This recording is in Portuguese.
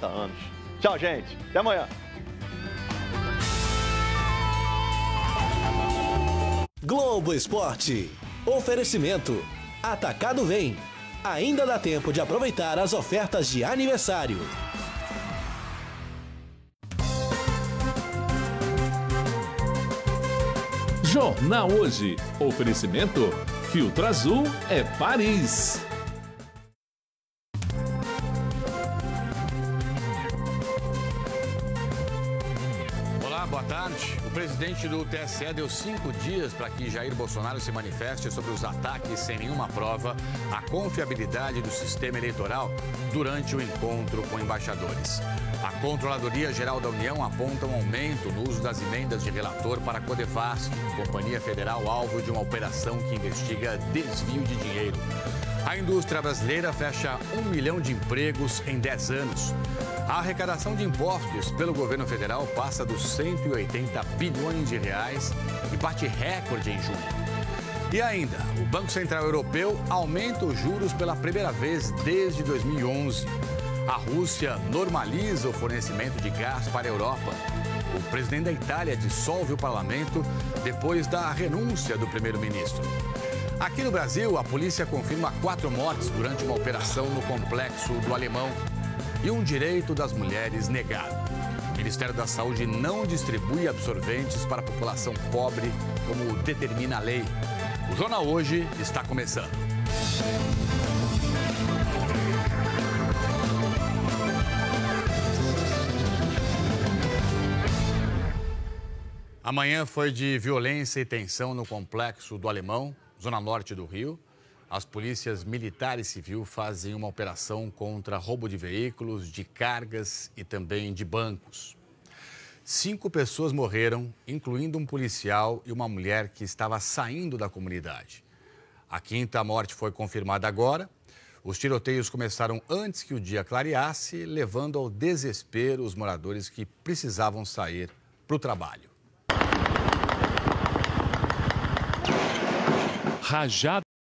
40 anos. Tchau, gente. Até amanhã. Globo Esporte. Oferecimento. Atacado Vem. Ainda dá tempo de aproveitar as ofertas de aniversário. Jornal Hoje. Oferecimento. Filtro Azul é Paris. Olá, boa tarde. O presidente do TSE deu 5 dias para que Jair Bolsonaro se manifeste sobre os ataques sem nenhuma prova à confiabilidade do sistema eleitoral durante o encontro com embaixadores. A Controladoria Geral da União aponta um aumento no uso das emendas de relator para a Codevasf, companhia federal alvo de uma operação que investiga desvio de dinheiro. A indústria brasileira fecha 1 milhão de empregos em 10 anos. A arrecadação de impostos pelo governo federal passa dos 180 bilhões de reais e bate recorde em junho. E ainda, o Banco Central Europeu aumenta os juros pela primeira vez desde 2011. A Rússia normaliza o fornecimento de gás para a Europa. O presidente da Itália dissolve o parlamento depois da renúncia do primeiro-ministro. Aqui no Brasil, a polícia confirma 4 mortes durante uma operação no Complexo do Alemão e um direito das mulheres negado. O Ministério da Saúde não distribui absorventes para a população pobre, como determina a lei. O Jornal Hoje está começando. Amanhã foi de violência e tensão no Complexo do Alemão, zona norte do Rio. As polícias militar e civil fazem uma operação contra roubo de veículos, de cargas e também de bancos. 5 pessoas morreram, incluindo um policial e uma mulher que estava saindo da comunidade. A 5ª morte foi confirmada agora. Os tiroteios começaram antes que o dia clareasse, levando ao desespero os moradores que precisavam sair para o trabalho. Rajada